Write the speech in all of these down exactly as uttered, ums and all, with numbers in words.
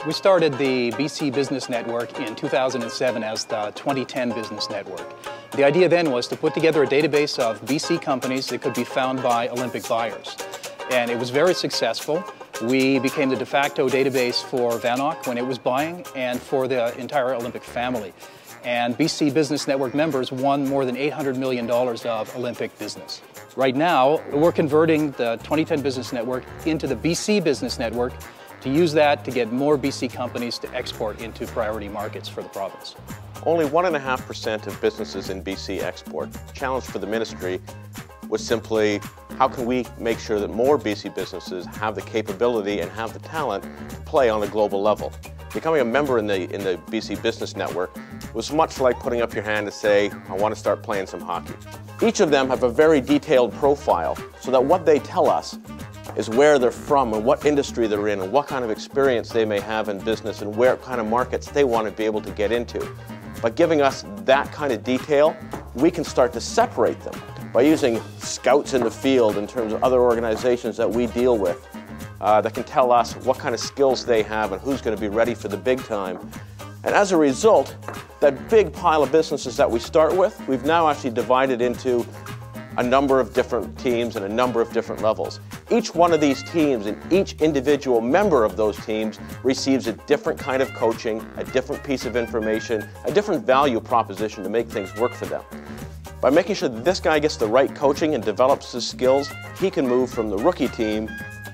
We started the B C Business Network in two thousand seven as the twenty ten Business Network. The idea then was to put together a database of B C companies that could be found by Olympic buyers. And it was very successful. We became the de facto database for Vancouver when it was buying and for the entire Olympic family. And B C Business Network members won more than eight hundred million dollars of Olympic business. Right now, we're converting the twenty ten Business Network into the B C Business Network to use that to get more B C companies to export into priority markets for the province. Only one point five percent of businesses in B C export. The challenge for the ministry was simply, how can we make sure that more B C businesses have the capability and have the talent to play on a global level? Becoming a member in the, in the B C Business Network was much like putting up your hand to say, I want to start playing some hockey. Each of them have a very detailed profile so that what they tell us is where they're from and what industry they're in and what kind of experience they may have in business and where kind of markets they want to be able to get into. By giving us that kind of detail, we can start to separate them by using scouts in the field in terms of other organizations that we deal with uh, that can tell us what kind of skills they have and who's going to be ready for the big time. And as a result, that big pile of businesses that we start with, we've now actually divided into a number of different teams and a number of different levels. Each one of these teams and each individual member of those teams receives a different kind of coaching, a different piece of information, a different value proposition to make things work for them. By making sure that this guy gets the right coaching and develops his skills, he can move from the rookie team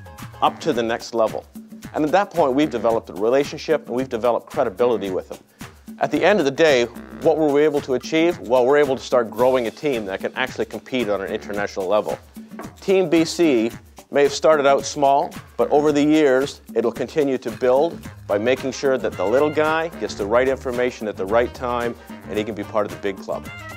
up to the next level. And at that point, we've developed a relationship and we've developed credibility with him. At the end of the day, what were we able to achieve? Well, we're able to start growing a team that can actually compete on an international level. Team B C may have started out small, but over the years, it'll continue to build by making sure that the little guy gets the right information at the right time and he can be part of the big club.